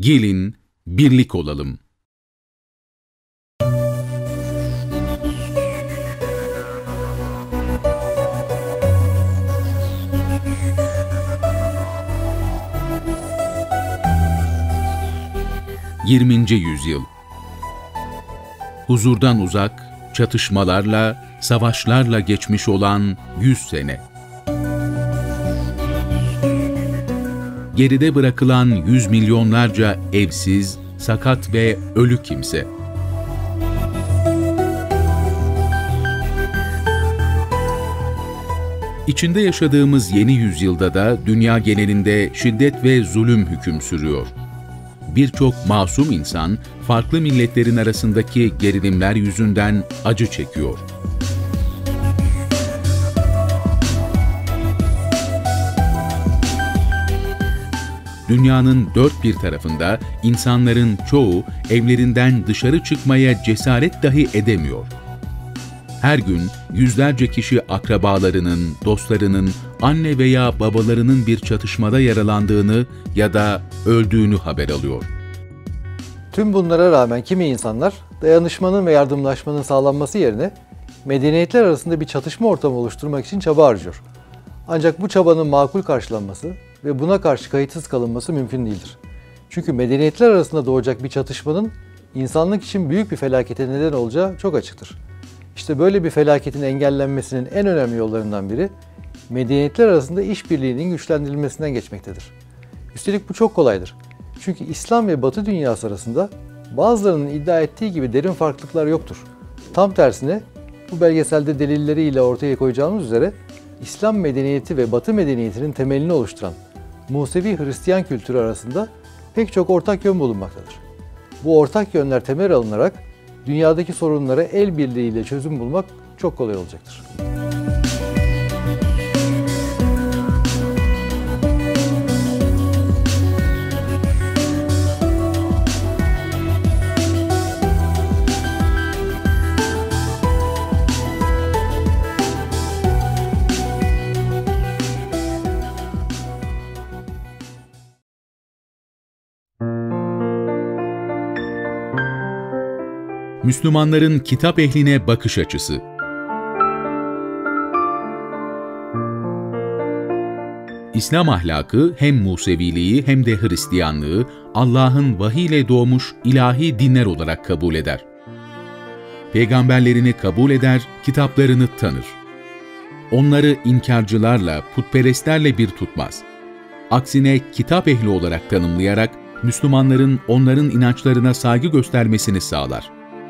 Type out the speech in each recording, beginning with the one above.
Gelin, birlik olalım. Yirminci yüzyıl. Huzurdan uzak, çatışmalarla, savaşlarla geçmiş olan 100 sene. Geride bırakılan yüz milyonlarca evsiz, sakat ve ölü kimse. İçinde yaşadığımız yeni yüzyılda da dünya genelinde şiddet ve zulüm hüküm sürüyor. Birçok masum insan, farklı milletlerin arasındaki gerilimler yüzünden acı çekiyor. Dünyanın dört bir tarafında insanların çoğu evlerinden dışarı çıkmaya cesaret dahi edemiyor. Her gün yüzlerce kişi akrabalarının, dostlarının, anne veya babalarının bir çatışmada yaralandığını ya da öldüğünü haber alıyor. Tüm bunlara rağmen kimi insanlar dayanışmanın ve yardımlaşmanın sağlanması yerine medeniyetler arasında bir çatışma ortamı oluşturmak için çaba harcıyor. Ancak bu çabanın makul karşılanması ve buna karşı kayıtsız kalınması mümkün değildir. Çünkü medeniyetler arasında doğacak bir çatışmanın insanlık için büyük bir felakete neden olacağı çok açıktır. İşte böyle bir felaketin engellenmesinin en önemli yollarından biri medeniyetler arasında işbirliğinin güçlendirilmesinden geçmektedir. Üstelik bu çok kolaydır. Çünkü İslam ve Batı dünyası arasında bazılarının iddia ettiği gibi derin farklılıklar yoktur. Tam tersine bu belgeselde delilleriyle ortaya koyacağımız üzere İslam medeniyeti ve Batı medeniyetinin temelini oluşturan Musevi Hristiyan kültürü arasında pek çok ortak yön bulunmaktadır. Bu ortak yönler temel alınarak dünyadaki sorunlara el birliğiyle çözüm bulmak çok kolay olacaktır. Müslümanların kitap ehline bakış açısı. İslam ahlakı hem Museviliği hem de Hristiyanlığı Allah'ın vahiyle doğmuş ilahi dinler olarak kabul eder. Peygamberlerini kabul eder, kitaplarını tanır. Onları inkarcılarla, putperestlerle bir tutmaz. Aksine kitap ehli olarak tanımlayarak Müslümanların onların inançlarına saygı göstermesini sağlar.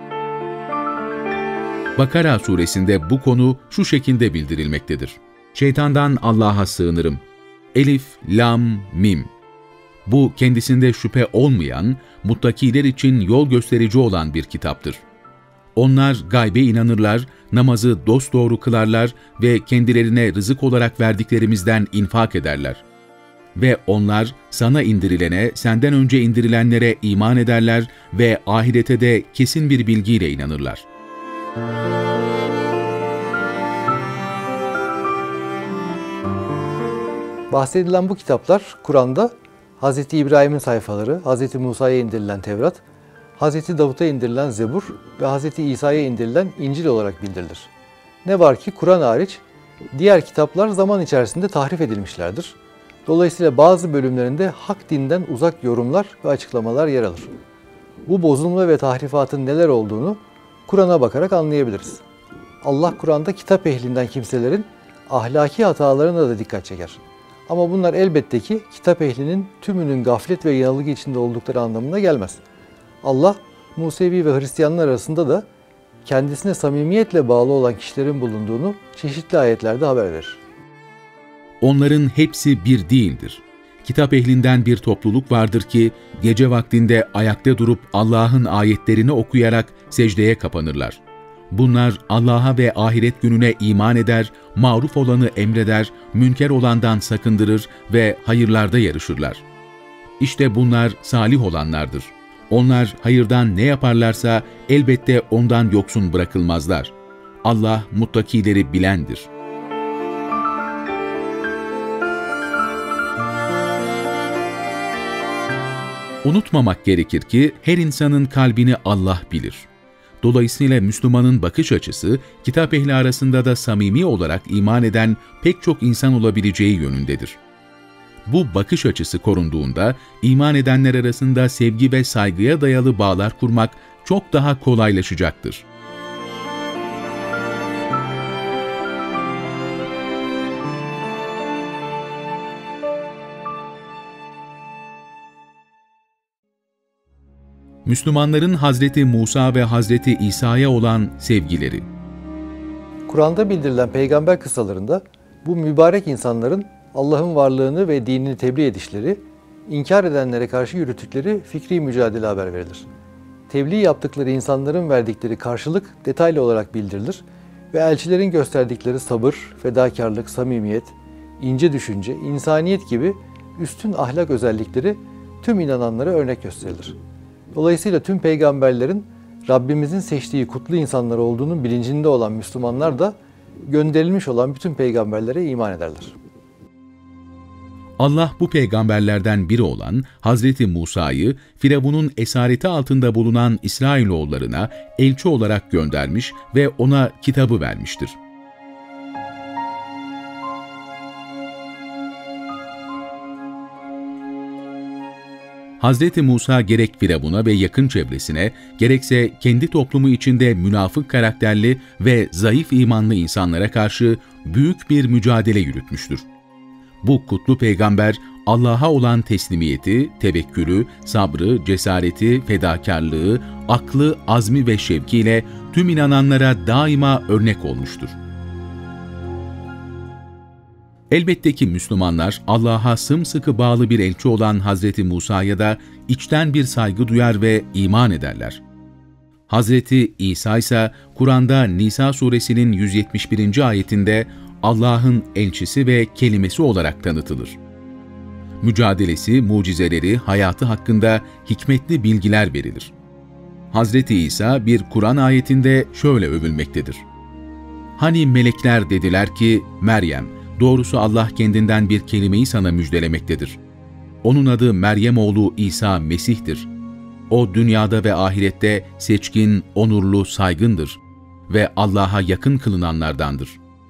Bakara suresinde bu konu şu şekilde bildirilmektedir. Şeytandan Allah'a sığınırım. Elif, lam, mim. Bu kendisinde şüphe olmayan, muttakiler için yol gösterici olan bir kitaptır. Onlar gaybe inanırlar, namazı dosdoğru kılarlar ve kendilerine rızık olarak verdiklerimizden infak ederler. Ve onlar sana indirilene, senden önce indirilenlere iman ederler ve ahirete de kesin bir bilgiyle inanırlar. Bahsedilen bu kitaplar Kur'an'da Hz. İbrahim'in sayfaları, Hz. Musa'ya indirilen Tevrat, Hz. Davut'a indirilen Zebur ve Hz. İsa'ya indirilen İncil olarak bildirilir. Ne var ki Kur'an hariç diğer kitaplar zaman içerisinde tahrif edilmişlerdir. Dolayısıyla bazı bölümlerinde hak dinden uzak yorumlar ve açıklamalar yer alır. Bu bozulma ve tahrifatın neler olduğunu Kur'an'a bakarak anlayabiliriz. Allah Kur'an'da kitap ehlinden kimselerin ahlaki hatalarına da dikkat çeker. Ama bunlar elbette ki kitap ehlinin tümünün gaflet ve yanılgı içinde oldukları anlamına gelmez. Allah, Musevi ve Hristiyanlar arasında da kendisine samimiyetle bağlı olan kişilerin bulunduğunu çeşitli ayetlerde haber verir. Onların hepsi bir değildir. Kitap ehlinden bir topluluk vardır ki, gece vaktinde ayakta durup Allah'ın ayetlerini okuyarak secdeye kapanırlar. Bunlar Allah'a ve ahiret gününe iman eder, maruf olanı emreder, münker olandan sakındırır ve hayırlarda yarışırlar. İşte bunlar salih olanlardır. Onlar hayırdan ne yaparlarsa elbette ondan yoksun bırakılmazlar. Allah muttakileri bilendir. Unutmamak gerekir ki her insanın kalbini Allah bilir. Dolayısıyla Müslümanın bakış açısı, kitap ehli arasında da samimi olarak iman eden pek çok insan olabileceği yönündedir. Bu bakış açısı korunduğunda, iman edenler arasında sevgi ve saygıya dayalı bağlar kurmak çok daha kolaylaşacaktır. Müslümanların Hazreti Musa ve Hazreti İsa'ya olan sevgileri. Kur'an'da bildirilen peygamber kıssalarında bu mübarek insanların Allah'ın varlığını ve dinini tebliğ edişleri, inkar edenlere karşı yürüttükleri fikri mücadele haber verilir. Tebliğ yaptıkları insanların verdikleri karşılık detaylı olarak bildirilir ve elçilerin gösterdikleri sabır, fedakarlık, samimiyet, ince düşünce, insaniyet gibi üstün ahlak özellikleri tüm inananlara örnek gösterilir. Dolayısıyla tüm peygamberlerin Rabbimizin seçtiği kutlu insanlar olduğunun bilincinde olan Müslümanlar da gönderilmiş olan bütün peygamberlere iman ederler. Allah bu peygamberlerden biri olan Hazreti Musa'yı Firavun'un esareti altında bulunan İsrailoğullarına elçi olarak göndermiş ve ona kitabı vermiştir. Hazreti Musa gerek Firavun'a ve yakın çevresine, gerekse kendi toplumu içinde münafık karakterli ve zayıf imanlı insanlara karşı büyük bir mücadele yürütmüştür. Bu kutlu peygamber, Allah'a olan teslimiyeti, tevekkülü, sabrı, cesareti, fedakarlığı, aklı, azmi ve şevkiyle tüm inananlara daima örnek olmuştur. Elbette ki Müslümanlar, Allah'a sımsıkı bağlı bir elçi olan Hazreti Musa'ya da içten bir saygı duyar ve iman ederler. Hazreti İsa ise Kur'an'da Nisa suresinin 171. ayetinde Allah'ın elçisi ve kelimesi olarak tanıtılır. Mücadelesi, mucizeleri, hayatı hakkında hikmetli bilgiler verilir. Hazreti İsa bir Kur'an ayetinde şöyle övülmektedir. Hani melekler dediler ki, Meryem, doğrusu Allah kendinden bir kelimeyi sana müjdelemektedir. Onun adı Meryem oğlu İsa Mesih'tir. O dünyada ve ahirette seçkin, onurlu, saygındır ve Allah'a yakın kılınanlardandır.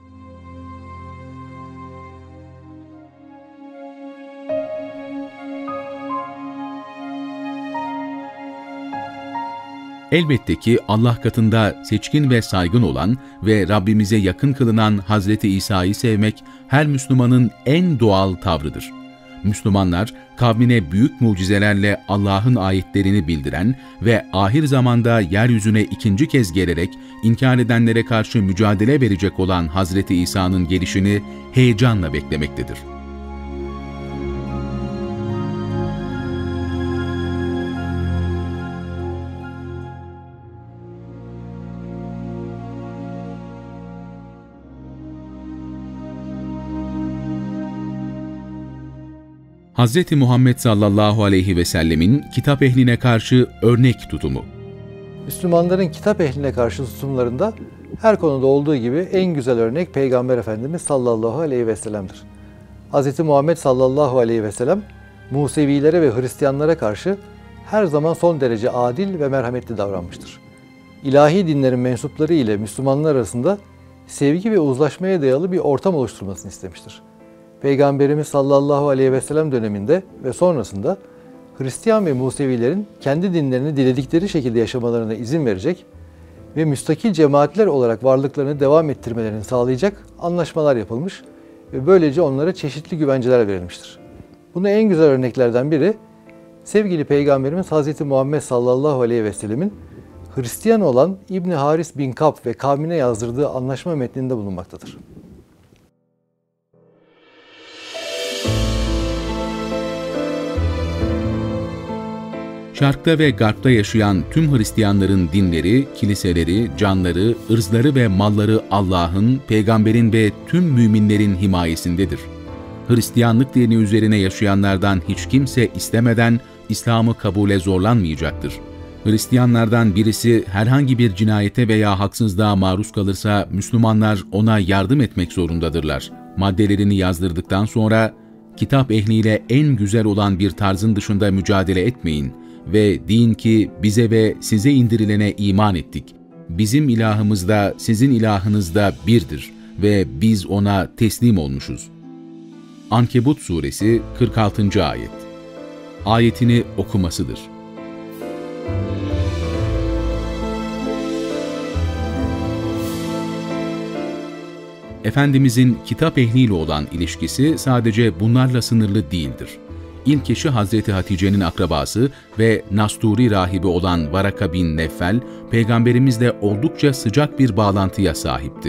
Elbette ki Allah katında seçkin ve saygın olan ve Rabbimize yakın kılınan Hazreti İsa'yı sevmek her Müslümanın en doğal tavrıdır. Müslümanlar kavmine büyük mucizelerle Allah'ın ayetlerini bildiren ve ahir zamanda yeryüzüne ikinci kez gelerek inkar edenlere karşı mücadele verecek olan Hazreti İsa'nın gelişini heyecanla beklemektedir. Hz. Muhammed sallallahu aleyhi ve sellemin kitap ehline karşı örnek tutumu. Müslümanların kitap ehline karşı tutumlarında her konuda olduğu gibi en güzel örnek Peygamber Efendimiz sallallahu aleyhi ve sellem'dir. Hz. Muhammed sallallahu aleyhi ve sellem Musevilere ve Hristiyanlara karşı her zaman son derece adil ve merhametli davranmıştır. İlahi dinlerin mensupları ile Müslümanlar arasında sevgi ve uzlaşmaya dayalı bir ortam oluşturmasını istemiştir. Peygamberimiz sallallahu aleyhi ve sellem döneminde ve sonrasında Hristiyan ve Musevilerin kendi dinlerini diledikleri şekilde yaşamalarına izin verecek ve müstakil cemaatler olarak varlıklarını devam ettirmelerini sağlayacak anlaşmalar yapılmış ve böylece onlara çeşitli güvenceler verilmiştir. Buna en güzel örneklerden biri, sevgili Peygamberimiz Hz. Muhammed sallallahu aleyhi ve sellemin Hristiyan olan İbni Haris bin Kab ve kavmine yazdırdığı anlaşma metninde bulunmaktadır. Şarkta ve Garp'ta yaşayan tüm Hristiyanların dinleri, kiliseleri, canları, ırzları ve malları Allah'ın, Peygamberin ve tüm müminlerin himayesindedir. Hristiyanlık dini üzerine yaşayanlardan hiç kimse istemeden İslam'ı kabule zorlanmayacaktır. Hristiyanlardan birisi herhangi bir cinayete veya haksızlığa maruz kalırsa Müslümanlar ona yardım etmek zorundadırlar. Maddelerini yazdırdıktan sonra kitap ehliyle en güzel olan bir tarzın dışında mücadele etmeyin ve deyin ki bize ve size indirilene iman ettik. Bizim ilahımız da sizin ilahınız da birdir ve biz ona teslim olmuşuz. Ankebut Suresi 46. Ayet. Ayetini okumasıdır. Efendimizin kitap ehliyle olan ilişkisi sadece bunlarla sınırlı değildir. İlk eşi Hazreti Hatice'nin akrabası ve Nasturi rahibi olan Varaka bin Neffel, Peygamberimizle oldukça sıcak bir bağlantıya sahipti.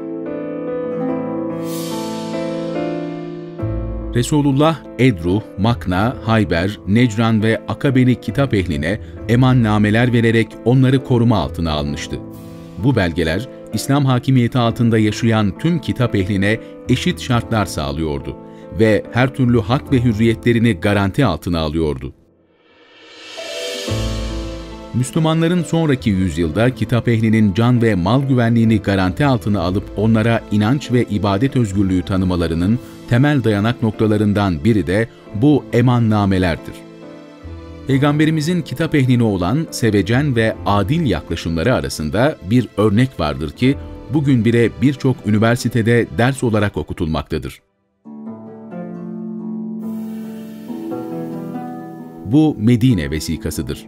Resulullah, Edruh, Makna, Hayber, Necran ve Akabeli kitap ehline emannameler vererek onları koruma altına almıştı. Bu belgeler, İslam hakimiyeti altında yaşayan tüm kitap ehline eşit şartlar sağlıyordu ve her türlü hak ve hürriyetlerini garanti altına alıyordu. Müslümanların sonraki yüzyılda kitap ehlinin can ve mal güvenliğini garanti altına alıp onlara inanç ve ibadet özgürlüğü tanımalarının temel dayanak noktalarından biri de bu emannamelerdir. Peygamberimizin kitap ehline olan sevecen ve adil yaklaşımları arasında bir örnek vardır ki, bugün bile birçok üniversitede ders olarak okutulmaktadır. Bu Medine vesikasıdır.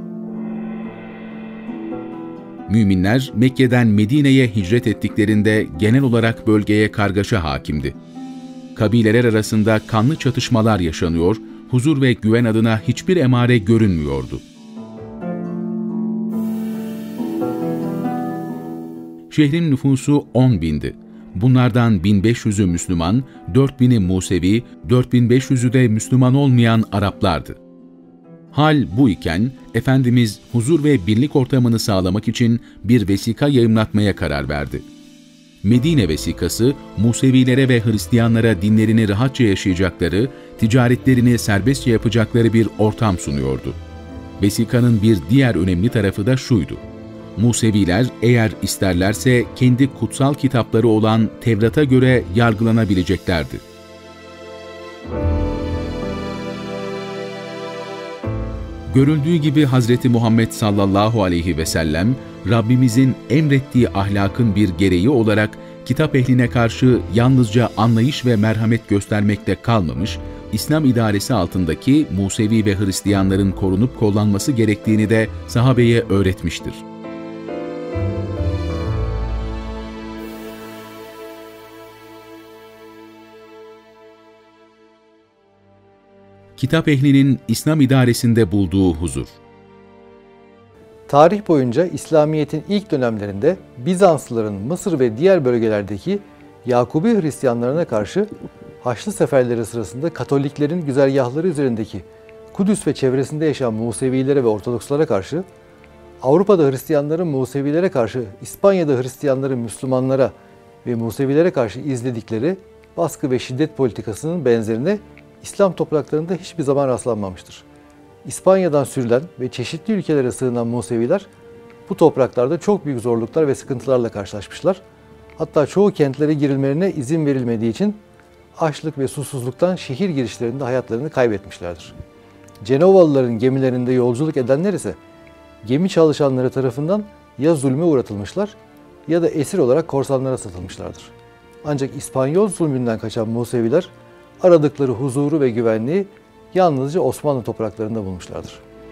Müminler Mekke'den Medine'ye hicret ettiklerinde genel olarak bölgeye kargaşa hakimdi. Kabileler arasında kanlı çatışmalar yaşanıyor, huzur ve güven adına hiçbir emare görünmüyordu. Şehrin nüfusu 10.000'di. Bunlardan 1500'ü Müslüman, 4000'i Musevi, 4500'ü de Müslüman olmayan Araplardı. Hal bu iken, Efendimiz huzur ve birlik ortamını sağlamak için bir vesika yayımlatmaya karar verdi. Medine vesikası, Musevilere ve Hristiyanlara dinlerini rahatça yaşayacakları, ticaretlerini serbestçe yapacakları bir ortam sunuyordu. Vesikanın bir diğer önemli tarafı da şuydu: Museviler eğer isterlerse kendi kutsal kitapları olan Tevrat'a göre yargılanabileceklerdi. Görüldüğü gibi Hz. Muhammed sallallahu aleyhi ve sellem, Rabbimizin emrettiği ahlakın bir gereği olarak kitap ehline karşı yalnızca anlayış ve merhamet göstermekte kalmamış, İslam idaresi altındaki Musevi ve Hristiyanların korunup kollanması gerektiğini de sahabeye öğretmiştir. Kitap ehlinin İslam idaresinde bulduğu huzur. Tarih boyunca İslamiyet'in ilk dönemlerinde Bizanslıların Mısır ve diğer bölgelerdeki Yakubi Hristiyanlarına karşı Haçlı seferleri sırasında Katoliklerin güzergahları üzerindeki Kudüs ve çevresinde yaşayan Musevilere ve Ortodokslara karşı, Avrupa'da Hristiyanların Musevilere karşı, İspanya'da Hristiyanların Müslümanlara ve Musevilere karşı izledikleri baskı ve şiddet politikasının benzerine İslam topraklarında hiçbir zaman rastlanmamıştır. İspanya'dan sürülen ve çeşitli ülkelere sığınan Museviler bu topraklarda çok büyük zorluklar ve sıkıntılarla karşılaşmışlar. Hatta çoğu kentlere girilmelerine izin verilmediği için açlık ve susuzluktan şehir girişlerinde hayatlarını kaybetmişlerdir. Cenovalıların gemilerinde yolculuk edenler ise gemi çalışanları tarafından ya zulme uğratılmışlar ya da esir olarak korsanlara satılmışlardır. Ancak İspanyol zulmünden kaçan Museviler aradıkları huzuru ve güvenliği yalnızca Osmanlı topraklarında bulmuşlardır.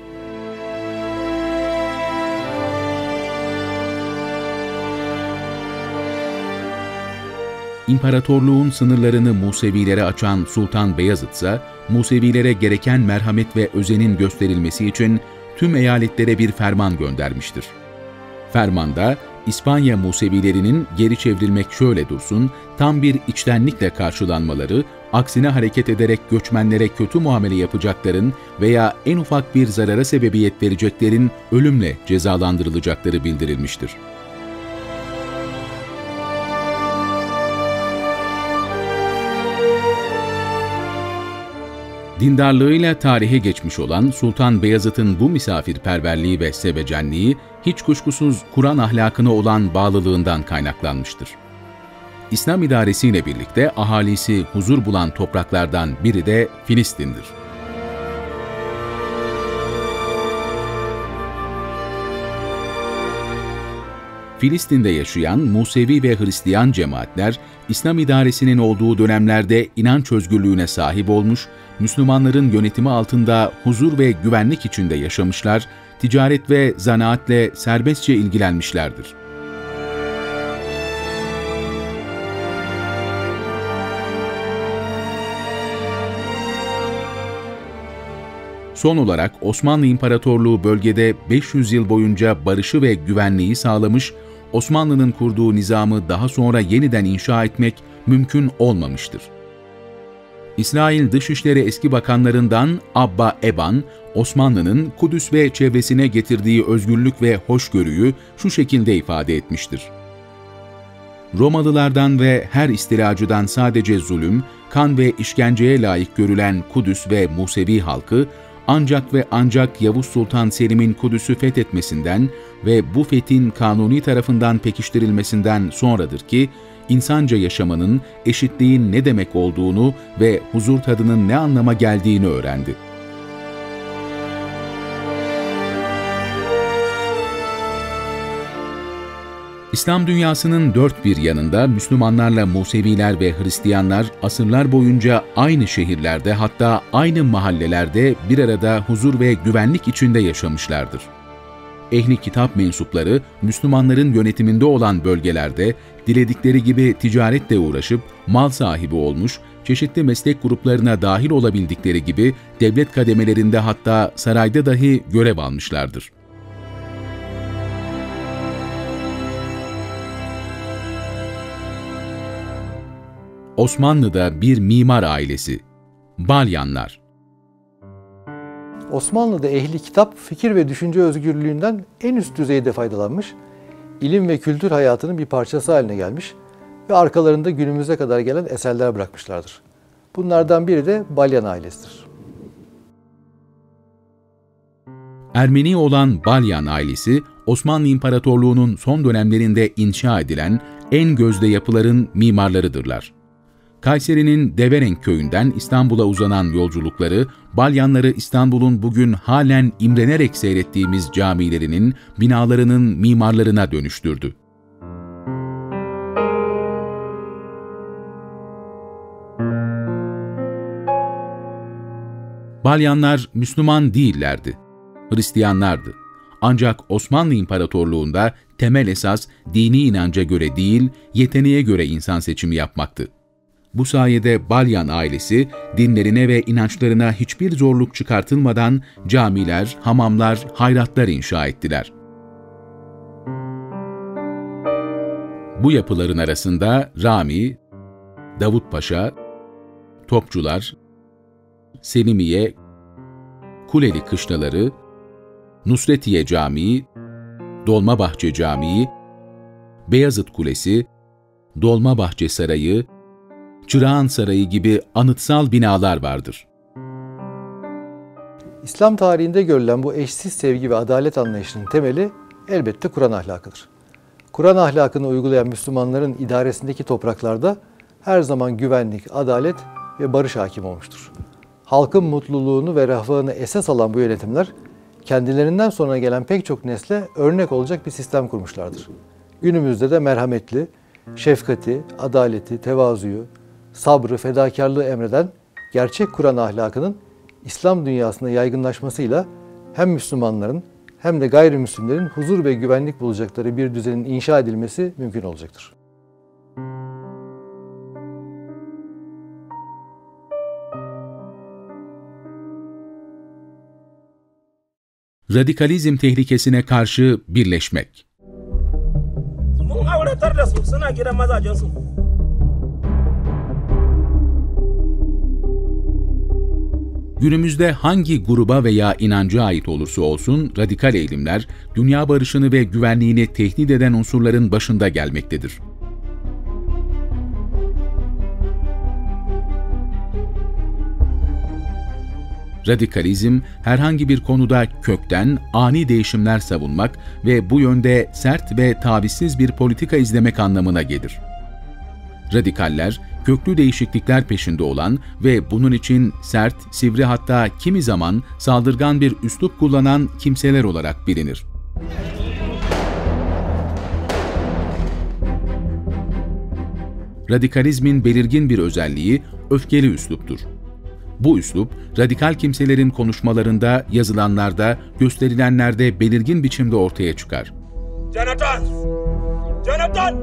İmparatorluğun sınırlarını Musevilere açan Sultan Beyazıt ise, Musevilere gereken merhamet ve özenin gösterilmesi için tüm eyaletlere bir ferman göndermiştir. Fermanda, İspanya Musevilerinin geri çevrilmek şöyle dursun, tam bir içtenlikle karşılanmaları, aksine hareket ederek göçmenlere kötü muamele yapacakların veya en ufak bir zarara sebebiyet vereceklerin ölümle cezalandırılacakları bildirilmiştir. Dindarlığıyla tarihe geçmiş olan Sultan Beyazıt'ın bu misafirperverliği ve sevecenliği hiç kuşkusuz Kur'an ahlakına olan bağlılığından kaynaklanmıştır. İslam idaresiyle birlikte ahalisi huzur bulan topraklardan biri de Filistin'dir. Filistin'de yaşayan Musevi ve Hristiyan cemaatler, İslam idaresinin olduğu dönemlerde inanç özgürlüğüne sahip olmuş, Müslümanların yönetimi altında huzur ve güvenlik içinde yaşamışlar, ticaret ve zanaatle serbestçe ilgilenmişlerdir. Son olarak Osmanlı İmparatorluğu bölgede 500 yıl boyunca barışı ve güvenliği sağlamış, Osmanlı'nın kurduğu nizamı daha sonra yeniden inşa etmek mümkün olmamıştır. İsrail Dışişleri eski bakanlarından Abba Eban, Osmanlı'nın Kudüs ve çevresine getirdiği özgürlük ve hoşgörüyü şu şekilde ifade etmiştir. Romalılardan ve her istilacıdan sadece zulüm, kan ve işkenceye layık görülen Kudüs ve Musevi halkı, ancak ve ancak Yavuz Sultan Selim'in Kudüs'ü fethetmesinden ve bu fethin Kanuni tarafından pekiştirilmesinden sonradır ki, insanca yaşamanın, eşitliğin ne demek olduğunu ve huzur tadının ne anlama geldiğini öğrendi. İslam dünyasının dört bir yanında Müslümanlarla Museviler ve Hristiyanlar asırlar boyunca aynı şehirlerde, hatta aynı mahallelerde bir arada huzur ve güvenlik içinde yaşamışlardır. Ehli kitap mensupları Müslümanların yönetiminde olan bölgelerde diledikleri gibi ticaretle uğraşıp mal sahibi olmuş, çeşitli meslek gruplarına dahil olabildikleri gibi devlet kademelerinde, hatta sarayda dahi görev almışlardır. Osmanlı'da bir mimar ailesi, Balyanlar. Osmanlı'da ehli kitap, fikir ve düşünce özgürlüğünden en üst düzeyde faydalanmış, ilim ve kültür hayatının bir parçası haline gelmiş ve arkalarında günümüze kadar gelen eserler bırakmışlardır. Bunlardan biri de Balyan ailesidir. Ermeni olan Balyan ailesi, Osmanlı İmparatorluğu'nun son dönemlerinde inşa edilen en gözde yapıların mimarlarıdırlar. Kayseri'nin Deverenk köyünden İstanbul'a uzanan yolculukları, Balyanları İstanbul'un bugün halen imrenerek seyrettiğimiz camilerinin, binalarının mimarlarına dönüştürdü. Balyanlar Müslüman değillerdi, Hristiyanlardı. Ancak Osmanlı İmparatorluğu'nda temel esas dini inanca göre değil, yeteneğe göre insan seçimi yapmaktı. Bu sayede Balyan ailesi, dinlerine ve inançlarına hiçbir zorluk çıkartılmadan camiler, hamamlar, hayratlar inşa ettiler. Bu yapıların arasında Rami, Davutpaşa, Topçular, Selimiye, Kuleli Kışlaları, Nusretiye Camii, Dolmabahçe Camii, Beyazıt Kulesi, Dolmabahçe Sarayı, Çırağan Sarayı gibi anıtsal binalar vardır. İslam tarihinde görülen bu eşsiz sevgi ve adalet anlayışının temeli elbette Kur'an ahlakıdır. Kur'an ahlakını uygulayan Müslümanların idaresindeki topraklarda her zaman güvenlik, adalet ve barış hakim olmuştur. Halkın mutluluğunu ve refahını esas alan bu yönetimler, kendilerinden sonra gelen pek çok nesle örnek olacak bir sistem kurmuşlardır. Günümüzde de merhametli, şefkati, adaleti, tevazuyu, sabrı, fedakarlığı emreden gerçek Kur'an ahlakının İslam dünyasında yaygınlaşmasıyla hem Müslümanların hem de gayrimüslimlerin huzur ve güvenlik bulacakları bir düzenin inşa edilmesi mümkün olacaktır. Radikalizm tehlikesine karşı birleşmek. Günümüzde hangi gruba veya inanca ait olursa olsun radikal eğilimler, dünya barışını ve güvenliğini tehdit eden unsurların başında gelmektedir. Radikalizm, herhangi bir konuda kökten ani değişimler savunmak ve bu yönde sert ve tavizsiz bir politika izlemek anlamına gelir. Radikaller, köklü değişiklikler peşinde olan ve bunun için sert, sivri hatta kimi zaman saldırgan bir üslup kullanan kimseler olarak bilinir. Radikalizmin belirgin bir özelliği öfkeli üsluptur. Bu üslup, radikal kimselerin konuşmalarında, yazılanlarda, gösterilenlerde belirgin biçimde ortaya çıkar. Jonathan! Jonathan!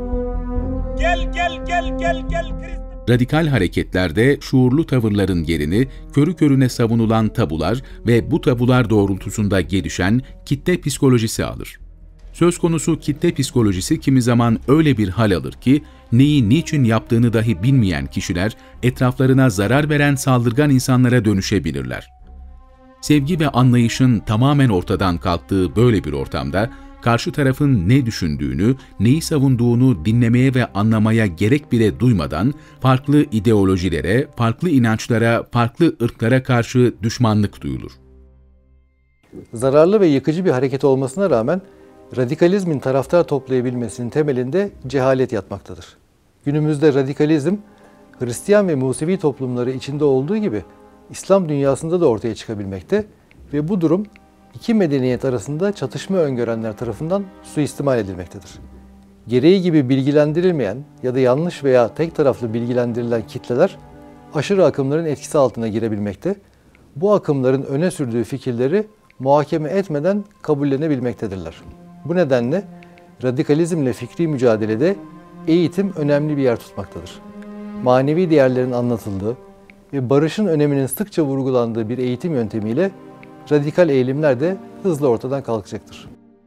Gel! Radikal hareketlerde şuurlu tavırların yerini körü körüne savunulan tabular ve bu tabular doğrultusunda gelişen kitle psikolojisi alır. Söz konusu kitle psikolojisi kimi zaman öyle bir hal alır ki, neyi niçin yaptığını dahi bilmeyen kişiler etraflarına zarar veren saldırgan insanlara dönüşebilirler. Sevgi ve anlayışın tamamen ortadan kalktığı böyle bir ortamda, karşı tarafın ne düşündüğünü, neyi savunduğunu dinlemeye ve anlamaya gerek bile duymadan, farklı ideolojilere, farklı inançlara, farklı ırklara karşı düşmanlık duyulur. Zararlı ve yıkıcı bir hareket olmasına rağmen, radikalizmin taraftar toplayabilmesinin temelinde cehalet yatmaktadır. Günümüzde radikalizm, Hristiyan ve Musevi toplumları içinde olduğu gibi İslam dünyasında da ortaya çıkabilmekte ve bu durum iki medeniyet arasında çatışma öngörenler tarafından suistimal edilmektedir. Gereği gibi bilgilendirilmeyen ya da yanlış veya tek taraflı bilgilendirilen kitleler aşırı akımların etkisi altına girebilmekte, bu akımların öne sürdüğü fikirleri muhakeme etmeden kabullenebilmektedirler. Bu nedenle radikalizmle fikri mücadelede eğitim önemli bir yer tutmaktadır. Manevi değerlerin anlatıldığı ve barışın öneminin sıkça vurgulandığı bir eğitim yöntemiyle radikal eğilimler de hızla ortadan kalkacaktır.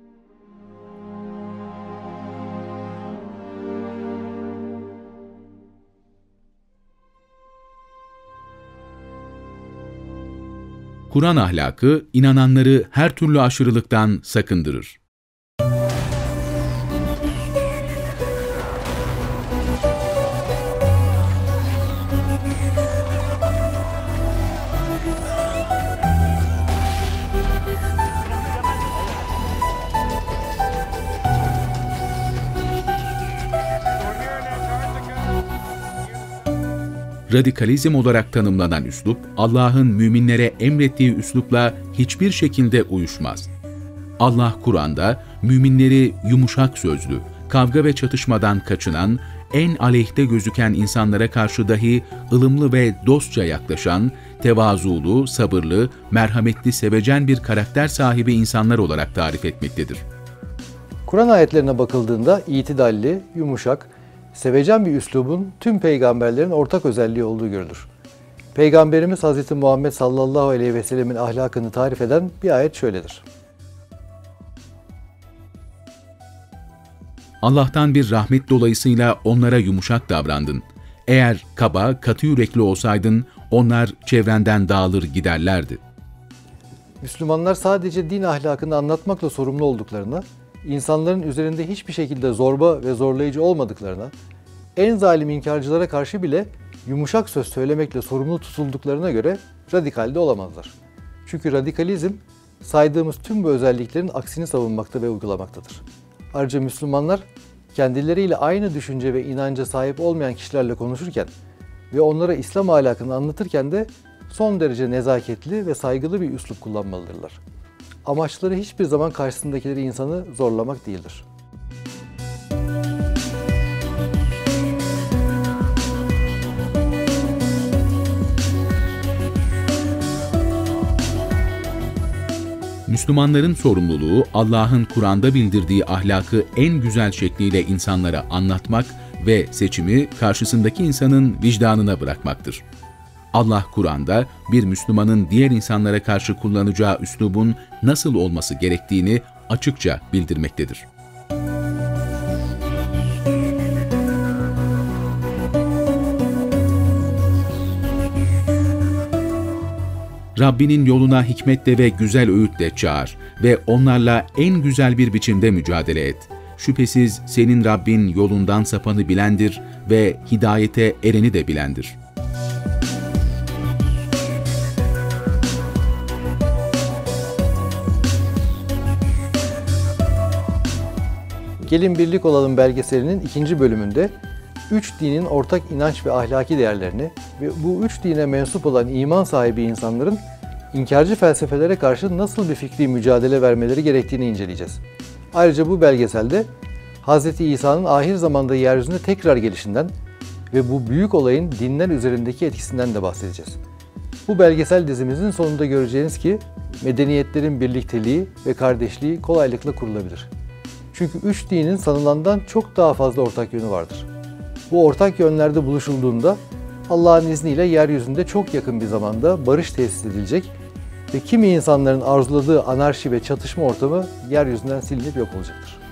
Kur'an ahlakı, inananları her türlü aşırılıktan sakındırır. Radikalizm olarak tanımlanan üslup, Allah'ın müminlere emrettiği üslupla hiçbir şekilde uyuşmaz. Allah Kur'an'da müminleri yumuşak sözlü, kavga ve çatışmadan kaçınan, en aleyhte gözüken insanlara karşı dahi ılımlı ve dostça yaklaşan, tevazulu, sabırlı, merhametli, sevecen bir karakter sahibi insanlar olarak tarif etmektedir. Kur'an ayetlerine bakıldığında itidalli, yumuşak, sevecen bir üslubun tüm peygamberlerin ortak özelliği olduğu görülür. Peygamberimiz Hz. Muhammed sallallahu aleyhi ve sellemin ahlakını tarif eden bir ayet şöyledir. Allah'tan bir rahmet dolayısıyla onlara yumuşak davrandın. Eğer kaba, katı yürekli olsaydın, onlar çevrenden dağılır giderlerdi. Müslümanlar sadece din ahlakını anlatmakla sorumlu olduklarına, insanların üzerinde hiçbir şekilde zorba ve zorlayıcı olmadıklarına, en zalim inkarcılara karşı bile yumuşak söz söylemekle sorumlu tutulduklarına göre radikal de olamazlar. Çünkü radikalizm saydığımız tüm bu özelliklerin aksini savunmakta ve uygulamaktadır. Ayrıca Müslümanlar kendileriyle aynı düşünce ve inanca sahip olmayan kişilerle konuşurken ve onlara İslam ahlakını anlatırken de son derece nezaketli ve saygılı bir üslup kullanmalıdırlar. Amaçları hiçbir zaman karşısındakileri insanı zorlamak değildir. Müslümanların sorumluluğu, Allah'ın Kur'an'da bildirdiği ahlakı en güzel şekliyle insanlara anlatmak ve seçimi karşısındaki insanın vicdanına bırakmaktır. Allah Kur'an'da bir Müslümanın diğer insanlara karşı kullanacağı üslubun nasıl olması gerektiğini açıkça bildirmektedir. Rabbinin yoluna hikmetle ve güzel öğütle çağır ve onlarla en güzel bir biçimde mücadele et. Şüphesiz senin Rabbin yolundan sapanı bilendir ve hidayete ereni de bilendir. Gelin Birlik Olalım belgeselinin 2. bölümünde üç dinin ortak inanç ve ahlaki değerlerini ve bu üç dine mensup olan iman sahibi insanların inkarcı felsefelere karşı nasıl bir fikri mücadele vermeleri gerektiğini inceleyeceğiz. Ayrıca bu belgeselde Hz. İsa'nın ahir zamanda yeryüzünde tekrar gelişinden ve bu büyük olayın dinler üzerindeki etkisinden de bahsedeceğiz. Bu belgesel dizimizin sonunda göreceğiniz ki medeniyetlerin birlikteliği ve kardeşliği kolaylıkla kurulabilir. Çünkü üç dinin sanılandan çok daha fazla ortak yönü vardır. Bu ortak yönlerde buluşulduğunda Allah'ın izniyle yeryüzünde çok yakın bir zamanda barış tesis edilecek ve kimi insanların arzuladığı anarşi ve çatışma ortamı yeryüzünden silinip yok olacaktır.